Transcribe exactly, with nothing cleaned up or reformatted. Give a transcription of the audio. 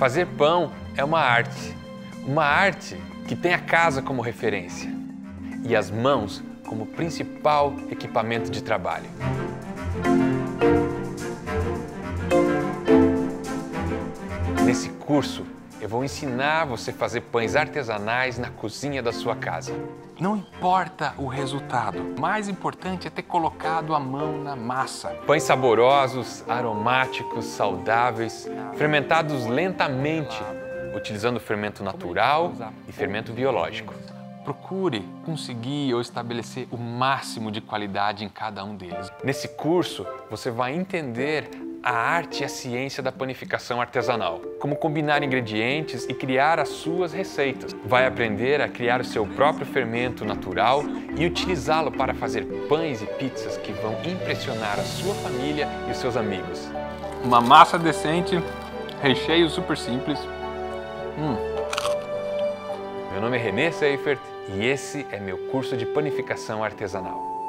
Fazer pão é uma arte, uma arte que tem a casa como referência e as mãos como principal equipamento de trabalho. Nesse curso, eu vou ensinar você a fazer pães artesanais na cozinha da sua casa. Não importa o resultado, o mais importante é ter colocado a mão na massa. Pães saborosos, aromáticos, saudáveis, fermentados lentamente, utilizando fermento natural e fermento biológico. Procure conseguir ou estabelecer o máximo de qualidade em cada um deles. Nesse curso, você vai entender a arte e a ciência da panificação artesanal, como combinar ingredientes e criar as suas receitas. Vai aprender a criar o seu próprio fermento natural e utilizá-lo para fazer pães e pizzas que vão impressionar a sua família e os seus amigos. Uma massa decente, recheio super simples. Hum. Meu nome é René Seifert e esse é meu curso de panificação artesanal.